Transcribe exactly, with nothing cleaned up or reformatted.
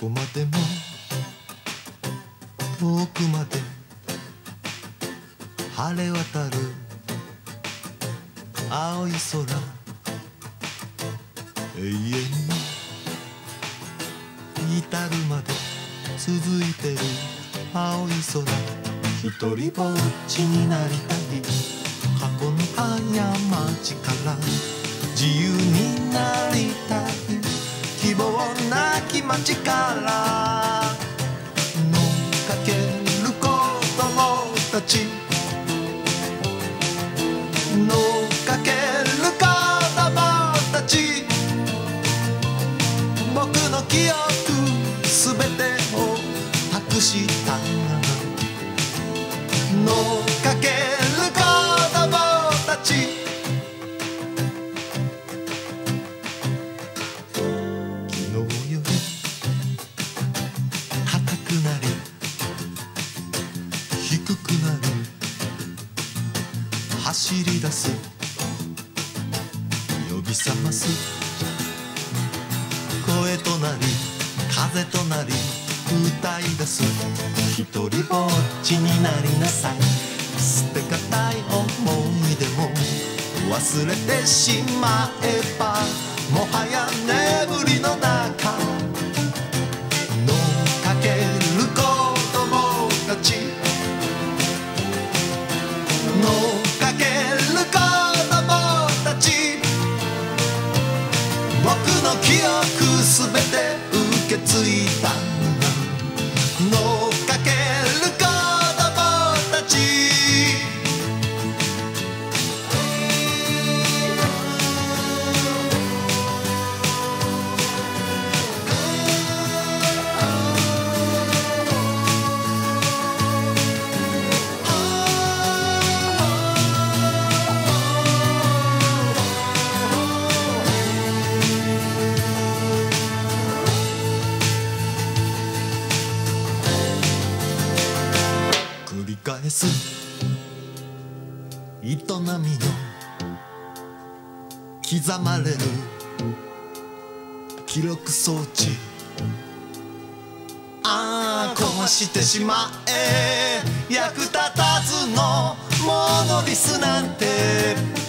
こまでも遠くまで晴れ渡る青い空、永遠に至るまで続いてる青い空、一人ぼっちになりたい過去の過ちから自由になりたい希望なき街から乗っかける子供たち、乗っかける子供たち、僕の記憶すべてを託した乗っかける子供たち、昨日より高くなり低くなる走り出す呼び覚ます声となり風となり歌い出す、一人ぼっちになりなさい、捨てがたい思い出も忘れてしまえばもはや眠りの中乗っかける子供たち、乗っかける子供たち、僕の記憶すべて受け継いだ乗っかける子供たち、繰り返す営みの刻まれる記録装置、ああ壊してしまえ役立たずのモノリスなんて